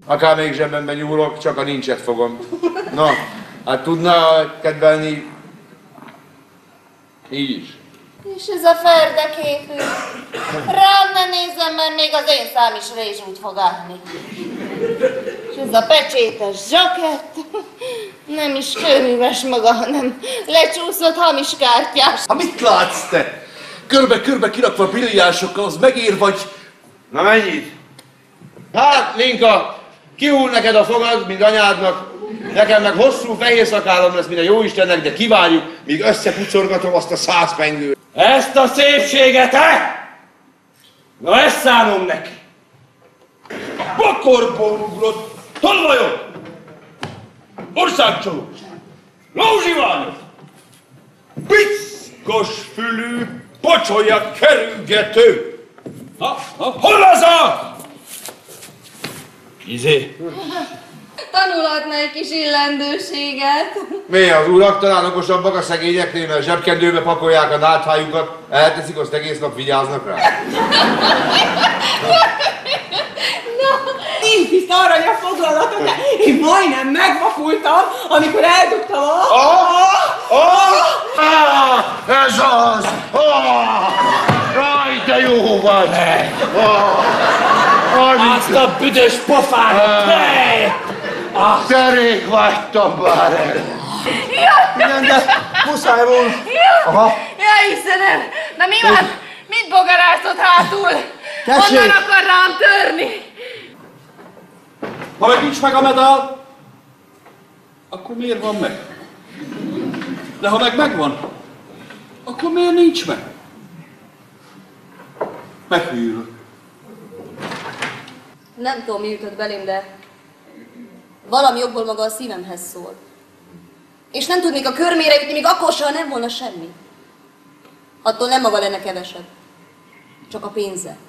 Akármelyik zsebemben nyúlok, csak a nincset fogom. Na, hát tudna kedvelni így is. És ez a ferdeképű. Rám ne nézzem, mert még az én szám is rézsút fog állni. És ez a pecsétes zsakett. Nem is kőműves maga, hanem lecsúszott hamis kártyás. Ha mit látsz te? Körbe-körbe kirakva brilliánsokkal, az megér vagy... Na mennyit? Hát, Linka, kiúl neked a fogad, mint anyádnak. Nekem meg hosszú fehér szakállam lesz, mint a jóistennek, de kivárjuk, míg összepucorgatom azt a 100 pengőt. Ezt a szépséget, Na ezt szánom neki! Bokorból ugrott, tolvajok! Országcsoló! Lózsiványok! Piszkos fülű, pocsolya kerülgető! Hol az a? Izé? Tanulhatna egy kis illendőséget. Mi az urak talán okosabbak a szegényeknél, mert zsebkendőbe pakolják a náthájukat, elteszik, azt egész nap vigyáznak rá. Nincs itt arany a foglalatot, de én majdnem megvakultam, amikor eldugtam Ez az! Jaj, de jó vagy! Azt a büdös pofát! Derék vagytam már el! Igen, de muszáj volt. Aha. Ja, Istenem! Na mi van? Mit bogarászott hátul? Tessék! Honnan akar rám törni? Ha meg nincs meg a medál, akkor miért van meg? De ha meg megvan, akkor miért nincs meg? Meghűlök. Nem tudom, mi jutott belém, de valami jobból maga a szívemhez szól. És nem tudnék a körmére jutni, még akkor soha nem volna semmi. Attól nem maga lenne kevesebb. Csak a pénze.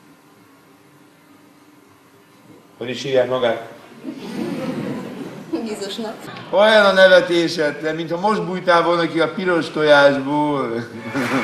Hogy is hívják magát? Gizosnak. Olyan a nevetésed, mintha most bújtál volna ki a piros tojásból.